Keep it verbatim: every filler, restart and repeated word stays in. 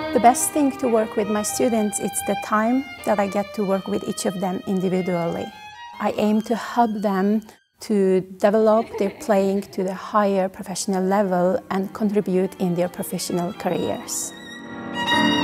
The best thing to work with my students is the time that I get to work with each of them individually. I aim to help them to develop their playing to the higher professional level and contribute in their professional careers.